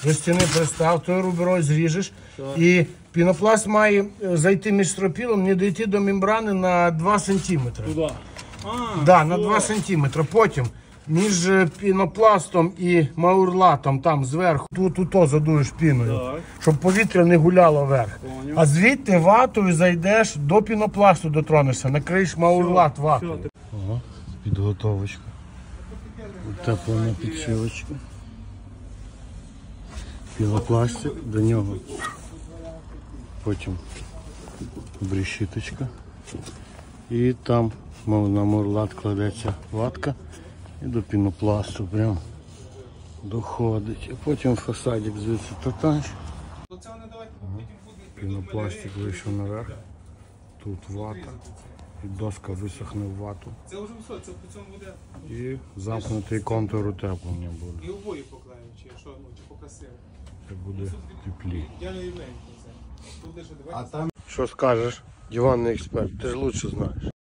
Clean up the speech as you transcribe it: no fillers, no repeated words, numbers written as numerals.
до стіни пристав, той руберой зріжеш. І пінопласт має зайти між стропілом, не дійти до мембрани на 2 см. Туди. Да, на 2 см. Потім між пінопластом і маурлатом, там зверху, тут задуєш піною, Так. щоб повітря не гуляло вверх. Поняв. А звідти ватою зайдеш до пінопласту, дотронешся, накриєш маурлат ватою. Ага, підготовочка. Утеплена підшивочка. Пінопластик, до нього потім решіточка. І там на маурлат кладеться ватка і до пінопласту прям доходить. А потім фасадик звідси татанш. Пінопластик вийшов наверх. Тут вата. І доска висохне в вату. Це вже все, це по цьому буде. І замкнутий контур утеплення буде. І обої поклеїмо, чи що, ну, чи покрасиво. Це буде теплі. Я не уявляю це. Тут лише давайте. Що скажеш, диванний експерт? Ти ж лучше знаєш.